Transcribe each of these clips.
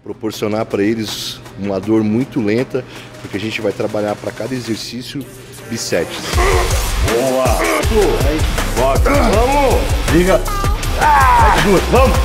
proporcionar para eles uma dor muito lenta, porque a gente vai trabalhar para cada exercício bissetes. Boa! Volta! Vamos! Liga! Mais duas, vamos!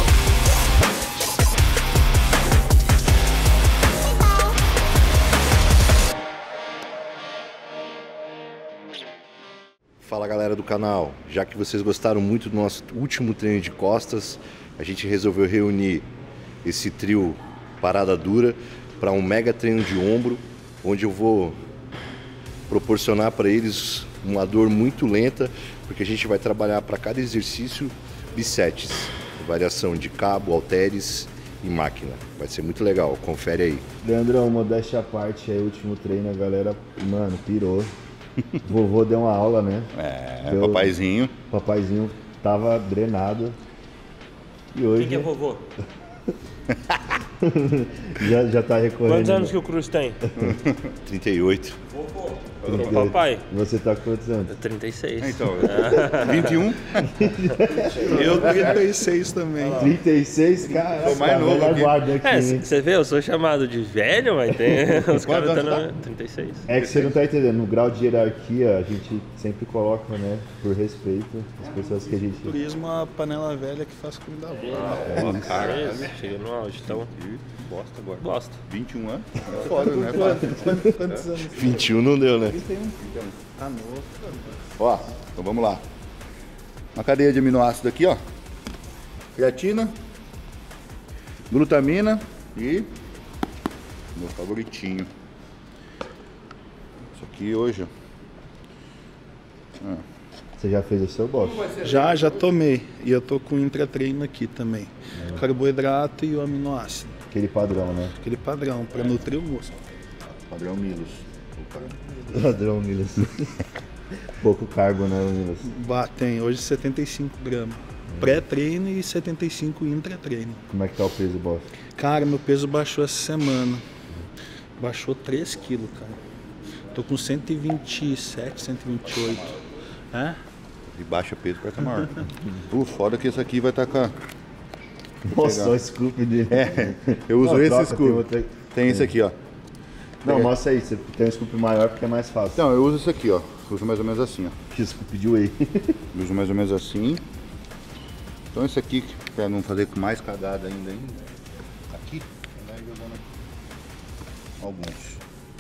Fala galera do canal, já que vocês gostaram muito do nosso último treino de costas, a gente resolveu reunir esse trio parada dura para um mega treino de ombro, onde eu vou proporcionar para eles uma dor muito lenta, porque a gente vai trabalhar para cada exercício bissetes, variação de cabo, halteres e máquina. Vai ser muito legal, confere aí. Leandrão, modéstia à parte, aí o último treino a galera, mano, pirou. Vovô deu uma aula, né? Papaizinho. Papaizinho tava drenado. E hoje... Quem que é vovô? já tá recorrendo. Quantos anos que o Cruz tem? 38. Vovô. O papai. Você tá com quantos anos? 36. Então, 21? Eu 36 também. 36? Caraca, Tô mais novo aqui. guarda aqui, hein? Você vê, eu sou chamado de velho, mas tem os caras estão no 36. É que você não tá entendendo, no grau de hierarquia a gente sempre coloca, né, por respeito, as pessoas que a gente... Turismo é a panela velha que faz comida boa, né? Cara, chega no auge, então... Bosta agora. Bosta. 21 anos? É foda, né? Quantos anos? 21 não deu, né? Tá novo. Ó, então vamos lá. Uma cadeia de aminoácidos aqui, ó. Creatina, glutamina e meu favoritinho. Isso aqui hoje, ó. Você já fez o seu box? Já tomei. E eu tô com o intratreino aqui também. Carboidrato e o aminoácido. Aquele padrão, né? Aquele padrão, para nutrir o músculo. Padrão Milos. Padrão, Milas. Pouco carbo, né, Milas? Tem hoje 75 gramas. Pré-treino e 75 intra-treino. Como é que tá o peso, boss? Cara, meu peso baixou essa semana. Baixou 3 quilos, cara. Tô com 127, 128. É? E baixa peso pra estar maior. Foda que esse aqui vai estar com a... Nossa, só o scoop dele. Eu uso Não, esse troca, scoop. Tem esse aqui, ó. Não, mostra aí, você tem um scoop maior porque é mais fácil. Não, eu uso esse aqui, ó. Uso mais ou menos assim, ó. Que scoop de whey. Uso mais ou menos assim. Então esse aqui, pra não fazer com mais cagada ainda. Aqui, vai jogando alguns.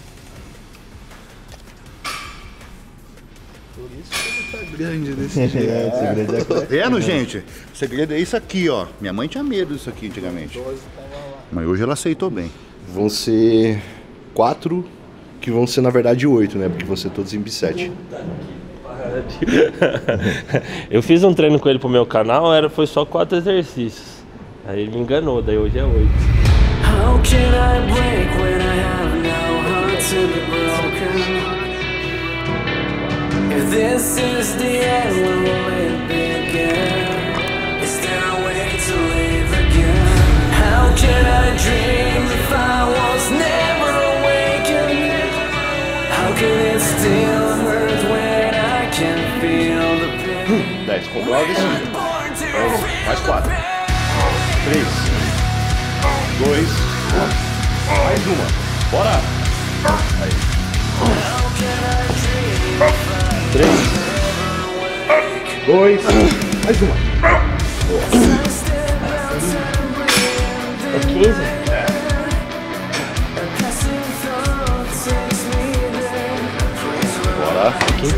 Por isso que ele tá grande desse jeito. O segredo é Tá vendo, gente? O segredo é isso aqui, ó. Minha mãe tinha medo disso aqui antigamente. Mas hoje ela aceitou bem. Vão ser 4, que vão ser na verdade 8, né? Porque vão ser todos em bisete. Eu fiz um treino com ele pro meu canal, foi só 4 exercícios. Aí ele me enganou, daí hoje é 8. How can I break when I have no heart to be broken? If this is the end, will it begin? Is there a way to live again? How can I dream if I was never awakened? How can it still hurt when I can feel the pain? 10, controla isso. Mais 4. 3, 2, 1. Mais uma. Bora! Aí. 3, 2, mais uma. É 15? Bora.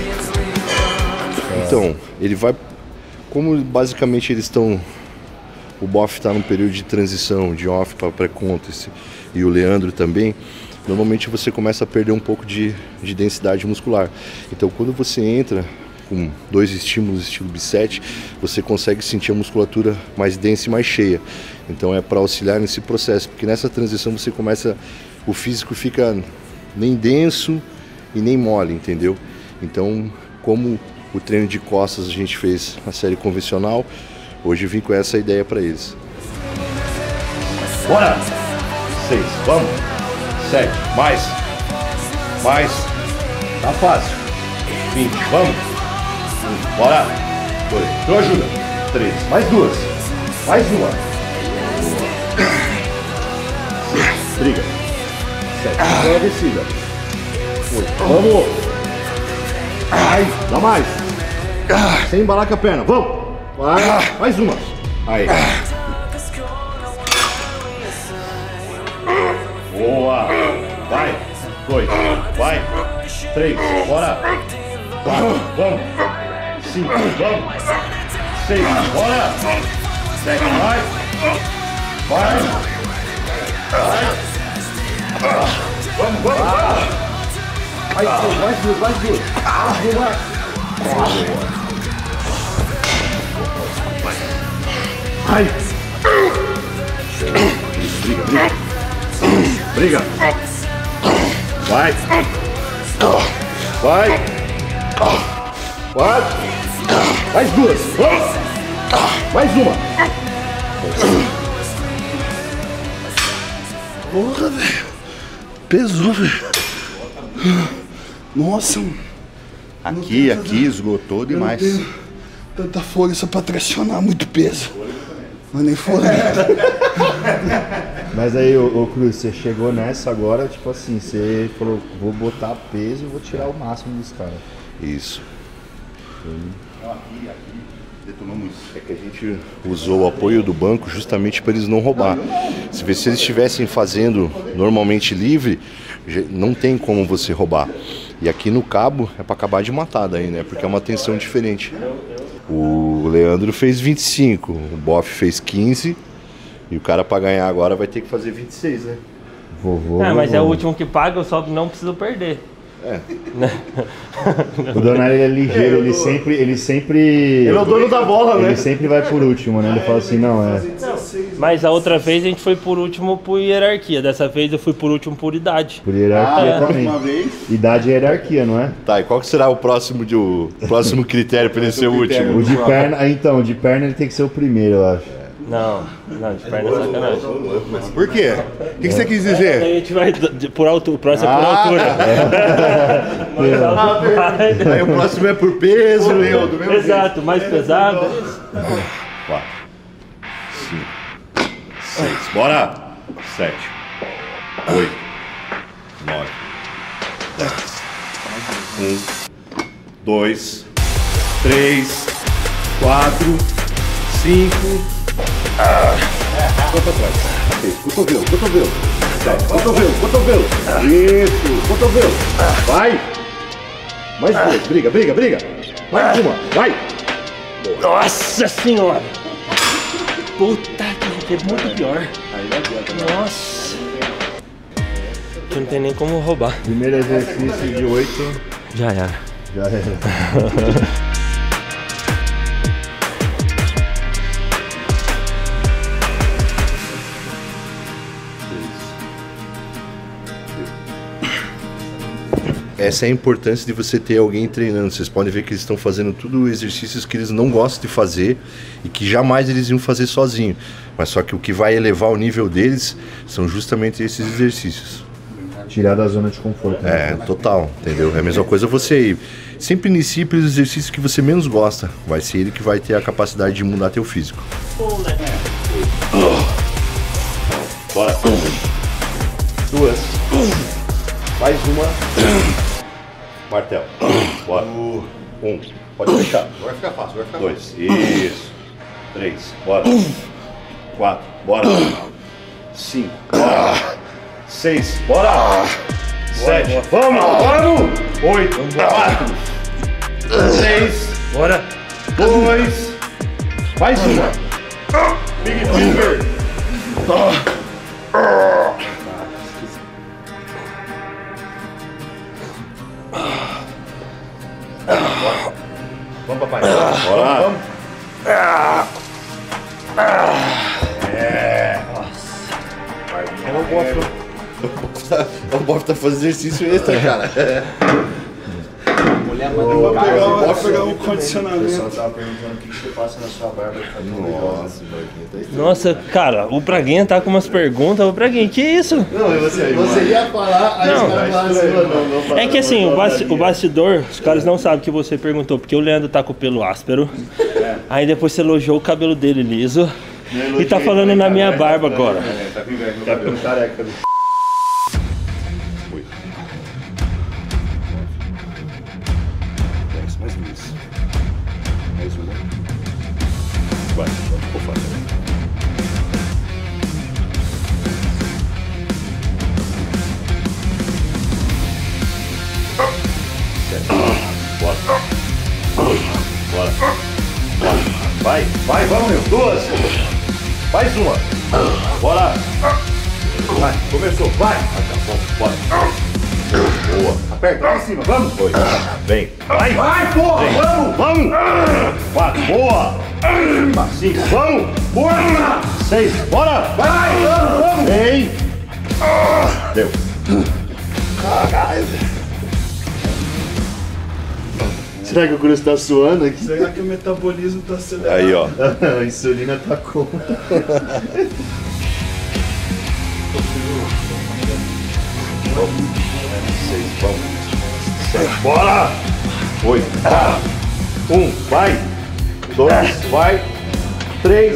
Então, ele vai... Como basicamente eles estão... O Boff está num período de transição, de off para pré-contest, e o Leandro também. Normalmente você começa a perder um pouco de densidade muscular. Então quando você entra com 2 estímulos estilo bisete, você consegue sentir a musculatura mais densa e mais cheia. Então é para auxiliar nesse processo, porque nessa transição você começa, o físico fica nem denso e nem mole, entendeu? Então, como o treino de costas a gente fez a série convencional, hoje eu vim com essa ideia para eles. Bora! 6, vamos! 7, mais, tá fácil, 20, vamos, bora, 2, tu ajuda, 3, mais 2, mais uma, 6, briga. 7, agora descida. 8, vamos. Ai, dá mais. Sem embalar com a perna, vamos. Vai, mais uma. Aí. Boa. Vai. 2, vai. 3, bora. 4, vamos. 5, vamos. 6, bora. 7, vai. Vai. Vamos, vamos. Vai, mais duas, mais duas. Vai. Briga, briga. Briga. Vai. Vai. Vai. Mais duas. Mais uma. Porra, velho. Pesou, velho. Nossa. Aqui esgotou demais. Tanta força pra pressionar muito peso. Mas nem foi. Mas aí, ô Cruz, você chegou nessa agora, tipo assim, você falou, vou botar peso e vou tirar o máximo dos caras. Isso. Aqui, detonou muito. É que a gente usou o apoio do banco justamente para eles não roubar. Se eles estivessem fazendo normalmente livre, não tem como você roubar. E aqui no cabo é para acabar de matar daí, né? Porque é uma tensão diferente. O Leandro fez 25, o Boff fez 15 e o cara para ganhar agora vai ter que fazer 26, né? Mas é o último que paga, eu só não preciso perder. O Donari ele é ligeiro, ele sempre. Ele é o dono da bola, né? Ele sempre vai por último, né? Ele fala assim, não, Mas a outra vez a gente foi por último por hierarquia, dessa vez eu fui por último por idade. Por hierarquia também. Uma vez. Idade é hierarquia, não é? Tá, e qual que será o próximo critério para ele ser o último? O de perna, então, o de perna ele tem que ser o primeiro, eu acho. Não, de perna é sacanagem. Por quê? O que você quis dizer? Aí a gente vai por altura, o próximo é por altura. Aí o próximo é por peso, eu do mesmo Exato, mais pesado. 4, 5, 6, bora! 7, 8, 9, 10, 1, 2, 3, 4, 5. Vai pra trás. Cotovelo, cotovelo. 7, cotovelo. Isso, cotovelo. Vai. Mais dois, briga. Mais uma, vai. Nossa senhora! Puta que é muito pior. Nossa! Que não tem nem como roubar. Primeiro exercício de 8. Já era. Já era. Essa é a importância de você ter alguém treinando. Vocês podem ver que eles estão fazendo tudo exercícios que eles não gostam de fazer e que jamais eles iam fazer sozinho. Mas só que o que vai elevar o nível deles são justamente esses exercícios. Tirar da zona de conforto. Né? É, total, entendeu? É a mesma coisa você sempre inicie pelos exercícios que você menos gosta. Vai ser ele que vai ter a capacidade de mudar teu físico. Bora. 2. Mais uma. Martelo. Bora. 1. Pode fechar. Vai ficar fácil, vai ficar 2. Isso. 3. Bora. 4. Bora. 5. Bora. 6. Bora. 7. Vamos. Bora no 8. 4. 6. Bora! 2. Mais uma. Big Finger. Vamos, papai. Bora. Vamos. É. O Bob tá fazendo exercício extra, cara. Pode pegar o condicionamento. O pessoal tava perguntando o que você passa na sua barba que tá tão legal. Nossa, cara, o Braguinha tá com umas perguntas. Ô Braguinha, que isso? Não, você ia falar, aí os caras falaram assim, não. É que assim, o bastidor, os caras não sabem que você perguntou, porque o Leandro tá com o pelo áspero. Aí depois você elogiou o cabelo dele liso. E tá falando na minha barba agora. Tá com inveja do Tá cabelo. com careca. vamos, meu. 2. Mais uma. Bora. Vai, começou, vai. Tá bom, bora. Boa. Aperta, lá em cima, vamos. 2. Vem. Vai, porra, vem. Vamos. 4, boa. 5, vamos. Boa. 6, bora. Vai, vamos. Vem. Deu. Caralho. Será que o Cruz tá suando aqui? Será que o metabolismo tá acelerado? Aí, ó. A insulina tá como? 6, vamos. 7, bora. 8, 1, vai. 2, vai. 3.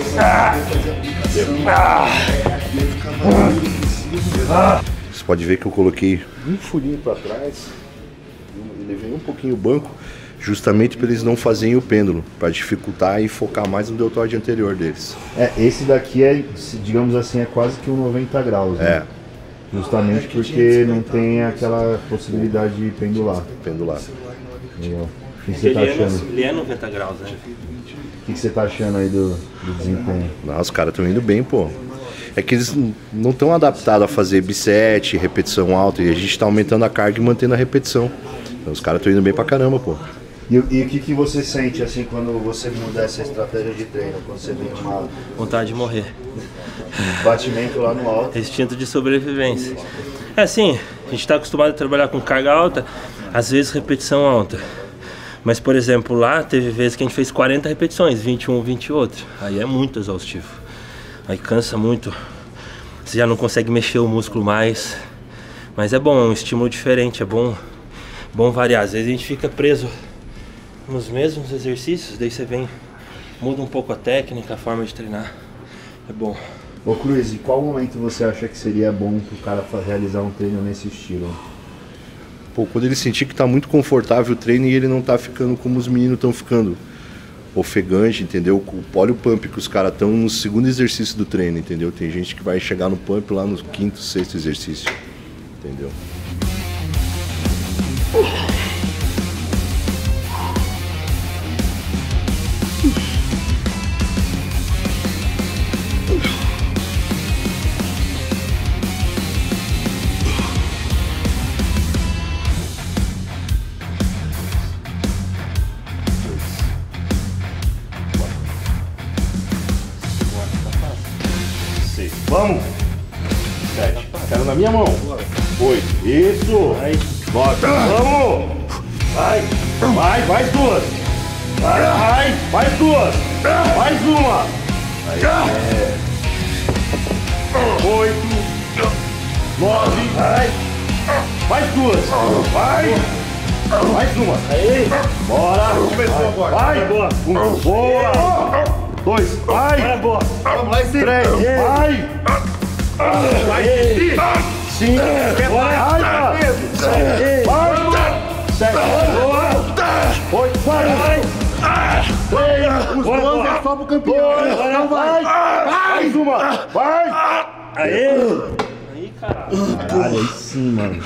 Você pode ver que eu coloquei um furinho para trás, levei um pouquinho o banco, justamente para eles não fazerem o pêndulo, para dificultar e focar mais no deltoide anterior deles. Esse daqui é, digamos assim, é quase que um 90 graus, né? Justamente porque não tem aquela possibilidade de pendular. Pendular. Legal. O que você tá achando? Ele é 90 graus, né? O que você tá achando aí do desempenho? Não, os caras estão indo bem, pô. É que eles não estão adaptados a fazer bisete, repetição alta, e a gente tá aumentando a carga e mantendo a repetição. Então os caras estão indo bem pra caramba, pô. E o que você sente assim quando você muda essa estratégia de treino? Quando você vem uma Vontade de morrer. batimento lá no alto? Instinto de sobrevivência. É assim, a gente está acostumado a trabalhar com carga alta, às vezes repetição alta. Mas, por exemplo, lá teve vezes que a gente fez 40 repetições, 21, 20 outro. Aí é muito exaustivo. Aí cansa muito. Você já não consegue mexer o músculo mais. Mas é bom, é um estímulo diferente, é bom variar. Às vezes a gente fica preso nos mesmos exercícios, daí você vem, muda um pouco a técnica, a forma de treinar. É bom. Ô Cruz, e qual momento você acha que seria bom pro cara realizar um treino nesse estilo? Pô, quando ele sentir que tá muito confortável o treino e ele não tá ficando como os meninos estão ficando, ofegante, entendeu? Olha o pump que os caras estão no segundo exercício do treino, entendeu? Tem gente que vai chegar no pump lá no quinto, sexto exercício, entendeu? Vamos! 7. Quero na minha mão. 8. Isso! 9. Vamos! Vai! Vai! Mais 2! Vai! Mais 2! Mais uma! Aí, 8. 9. Vai! Mais 2! Vai! Mais uma! Aí! Bora! Começou agora! Vai! Boa! 1. Boa! 2. Vai! Boa! Vamos lá em cima! 3. Vai! 5, vai, vai, 7, vai, 7, 8, vai, 3, os dois é só pro campeão, então vai, mais uma, vai, Aí, caralho. Caralho, aí sim, mano.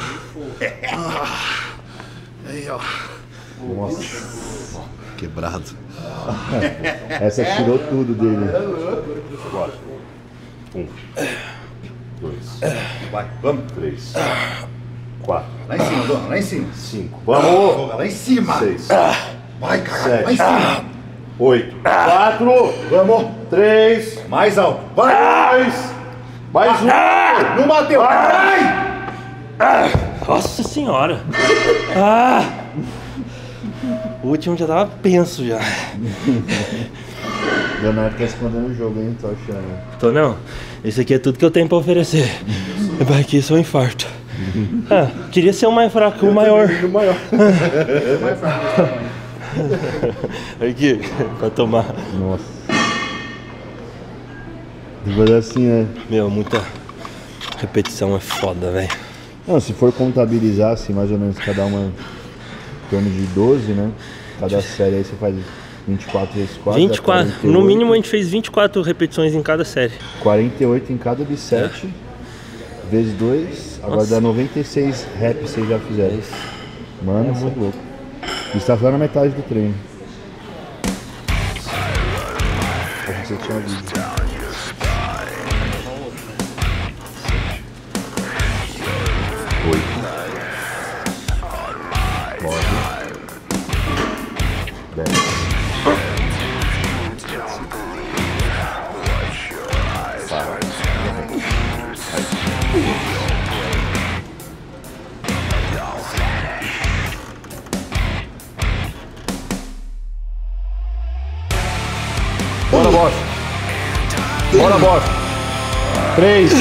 Aí, ó. Nossa, quebrado. Essa tirou tudo dele. Bora. 1, 2, vai, vamos, 3, 4, Lá em cima, dona, lá em cima. 5, vamos, Lá em cima. 6, Vai, cara, lá em 7, cima. 8, 4, vamos, 3, Mais alto. Vai. 2, mais um, Não bateu. Vai. Nossa senhora! Ah! O último já tava penso já. Leonardo tá escondendo o jogo, hein? Tô achando. Tô não. Esse aqui é tudo que eu tenho pra oferecer. Vai aqui, só um infarto. Ah, queria ser o mais fraco, o maior. Aqui, pra tomar. Nossa. Depois assim, né? Meu, muita repetição é foda, velho. Não, se for contabilizar, assim, mais ou menos cada uma em torno de 12, né? Cada série aí você faz 24 vezes 4. 24, no 48, mínimo a gente fez 24 repetições em cada série. 48 em cada bisete, vezes 2, agora Nossa. dá 96 reps vocês já fizeram. Mano, você é louco. Isso tá só na metade do treino. você tinha vídeo. Bora, boss. Bora, boss. 3,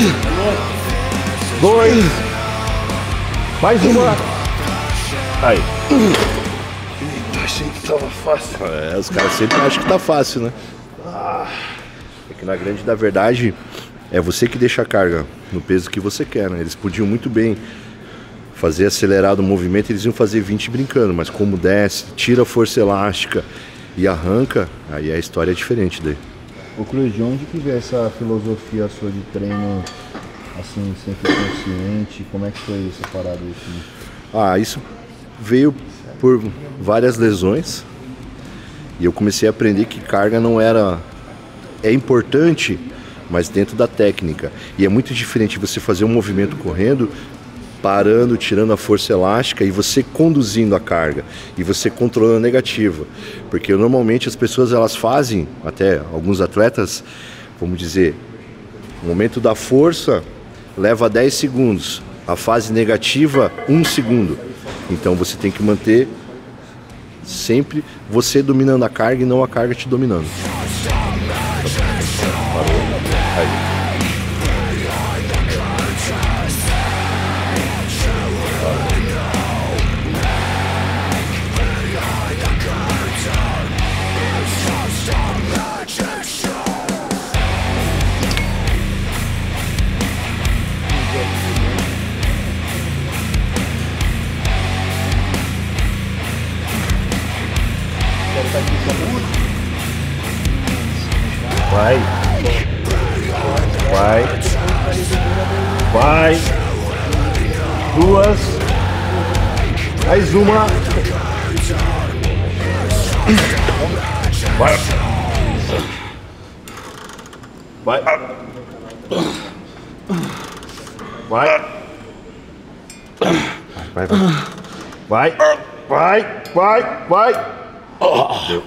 2, mais uma. Aí. Achei que tava fácil. Os caras sempre acham que tá fácil, né? É que na grande da verdade é você que deixa a carga no peso que você quer, né? Eles podiam muito bem fazer acelerado o movimento, eles iam fazer 20 brincando, mas como desce, tira a força elástica e arranca, aí a história é diferente daí. Ô Cruz, de onde que veio essa filosofia sua de treino, assim, sempre consciente? Como é que foi essa parada aí? Isso veio por várias lesões e eu comecei a aprender que carga não era... É importante, mas dentro da técnica. E é muito diferente você fazer um movimento correndo, parando, tirando a força elástica e você conduzindo a carga e você controlando a negativa, porque normalmente as pessoas elas fazem, até alguns atletas, vamos dizer, o momento da força leva 10 segundos, a fase negativa 1 segundo, então você tem que manter sempre você dominando a carga e não a carga te dominando. Parou. Aí. Vai. Vai. Vai. 2. Mais uma. Vai. Vai. Vai. Vai, vai. Vai. Vai. Vai. Deu.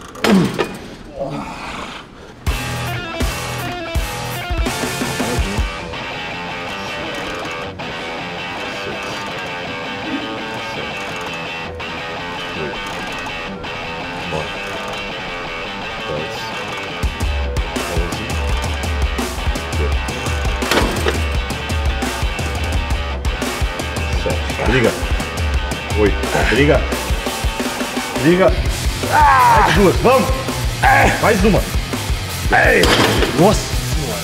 Briga. 8. Briga. Briga. Mais 2. Vamos. Mais uma. Nossa senhora.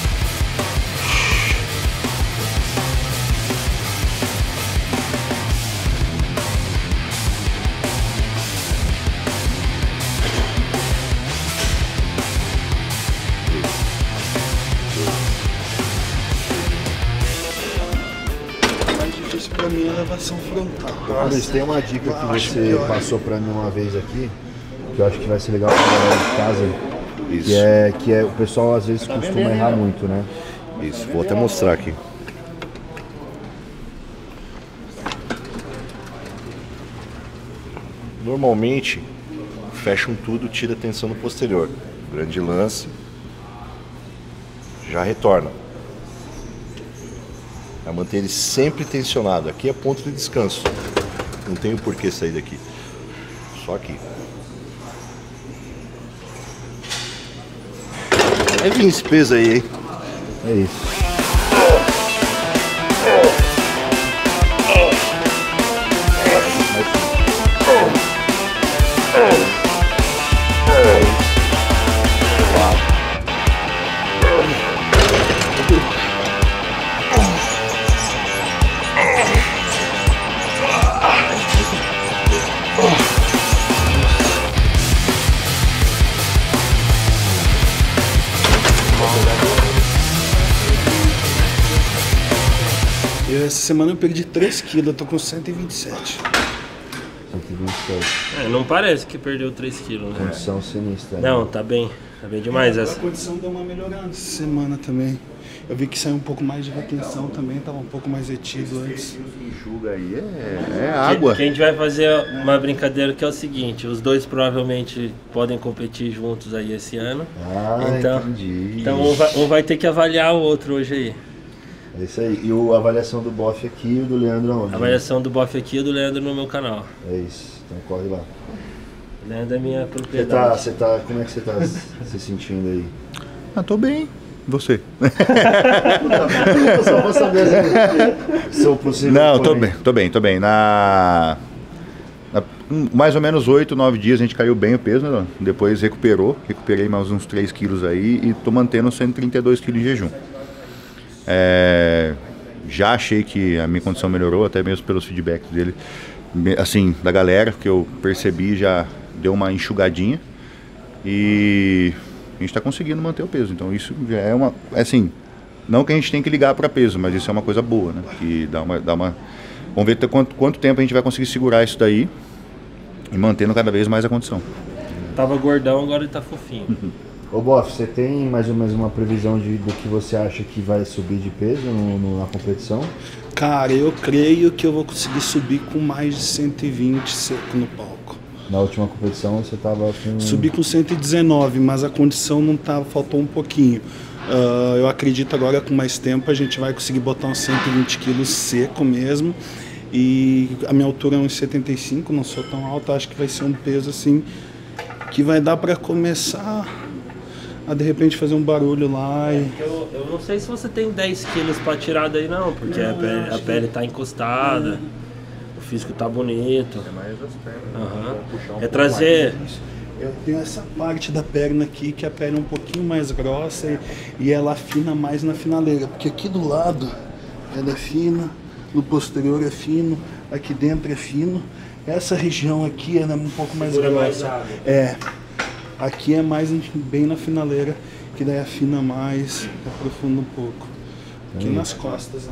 Pra mim é elevação frontal. Luiz, tem uma dica que você passou pra mim uma vez aqui, que eu acho que vai ser legal pra galera de casa. Isso. Que é o pessoal às vezes costuma errar muito, né? Isso, vou até mostrar aqui. Normalmente fecham tudo, tira a tensão no posterior. Grande lance, já retorna. Vai manter ele sempre tensionado. Aqui é ponto de descanso. Não tem o porquê sair daqui. Só aqui. É vir esse peso aí, hein? É isso. Essa semana eu perdi 3 quilos, eu tô com 127. 127. Não parece que perdeu 3 quilos, né? Condição sinistra. Não, tá bem. Tá bem demais A essa. condição deu uma melhorada essa semana também. Eu vi que saiu um pouco mais de retenção também, tava um pouco mais retido antes. Enxuga aí é água. Que a gente vai fazer uma brincadeira que é o seguinte, os dois provavelmente podem competir juntos aí esse ano. Entendi. Então um vai ter que avaliar o outro hoje aí. É isso aí. E a avaliação do Boff aqui e o do Leandro aonde? A avaliação do Boff aqui e do Leandro no meu canal. É isso. Então corre lá. O Leandro é minha propriedade. Como é que você tá se sentindo aí? Tô bem. Você? Só pra saber seu possível. Não, tô bem. Mais ou menos 8, 9 dias a gente caiu bem o peso, né? Depois recuperei mais uns 3 quilos aí e tô mantendo 132 quilos de jejum. Já achei que a minha condição melhorou, até mesmo pelos feedbacks dele, assim, da galera, que eu percebi, já deu uma enxugadinha e a gente está conseguindo manter o peso. Então isso já é uma, assim, não que a gente tem que ligar para peso, mas isso é uma coisa boa, né? Que dá uma vamos ver quanto tempo a gente vai conseguir segurar isso daí e mantendo cada vez mais a condição. Tava gordão, agora ele tá fofinho. Ô Boff, você tem mais ou menos uma previsão do que você acha que vai subir de peso na competição? Cara, eu creio que eu vou conseguir subir com mais de 120 seco no palco. Na última competição você tava com... Subi com 119, mas a condição não tava, faltou um pouquinho. Eu acredito agora com mais tempo a gente vai conseguir botar uns 120 quilos seco mesmo. E a minha altura é 1,75, não sou tão alto, acho que vai ser um peso assim que vai dar para começar a de repente fazer um barulho lá. Eu não sei se você tem 10 quilos para tirar daí não, porque a pele tá encostada, o físico tá bonito. É mais as pernas. É trazer... Eu tenho essa parte da perna aqui, que a perna é um pouquinho mais grossa e ela afina mais na finaleira, porque aqui do lado ela é fina, no posterior é fino, aqui dentro é fino. Essa região aqui ela é um pouco mais grossa. Aqui é mais bem na finaleira, que daí afina mais, aprofunda um pouco. Aqui nas costas, né?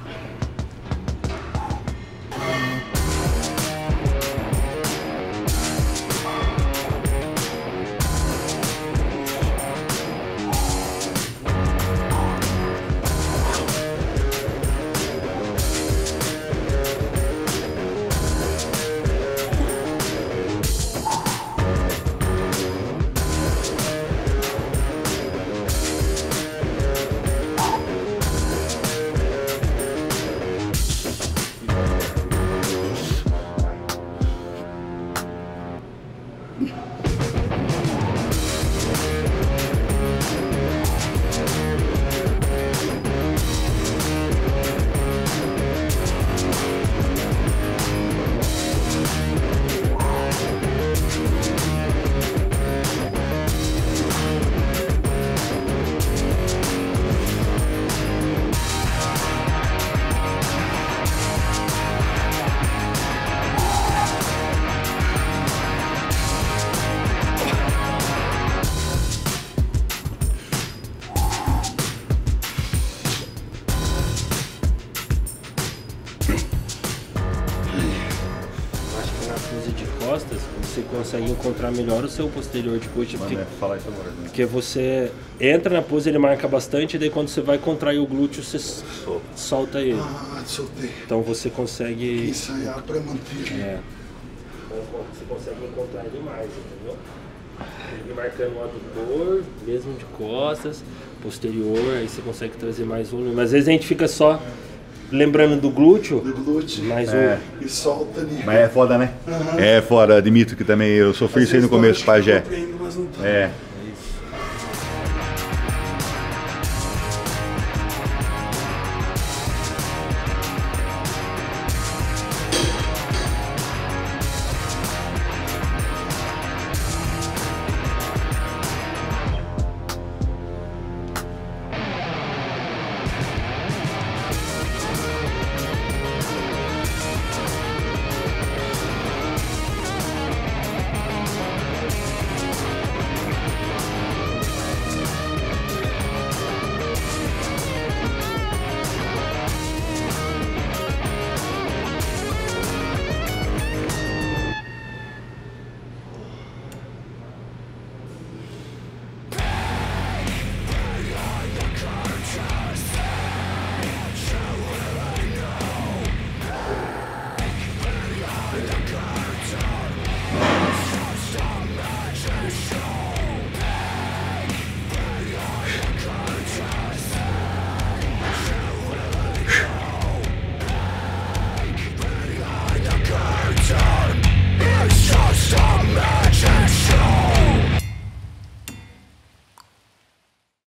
Você consegue encontrar melhor o seu posterior de coxa, Falar isso agora, né? porque você entra na pose, ele marca bastante, e daí quando você vai contrair o glúteo, você solta ele. Soltei. Então você consegue... Ensaiar para manter. Então você consegue encontrar ele mais, entendeu? Ele marcando o adutor, mesmo de costas, posterior, aí você consegue trazer mais volume. Mas às vezes a gente fica só lembrando do glúteo, mais E solta ali. Mas é foda, né? É foda, admito que também eu sofri isso aí no começo, pajé. Mas não tá.